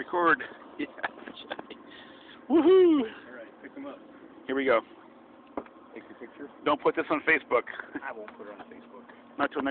record. Yeah. Woohoo! Alright, pick them up. Here we go. Take your picture. Don't put this on Facebook. I won't put it on Facebook. Not till next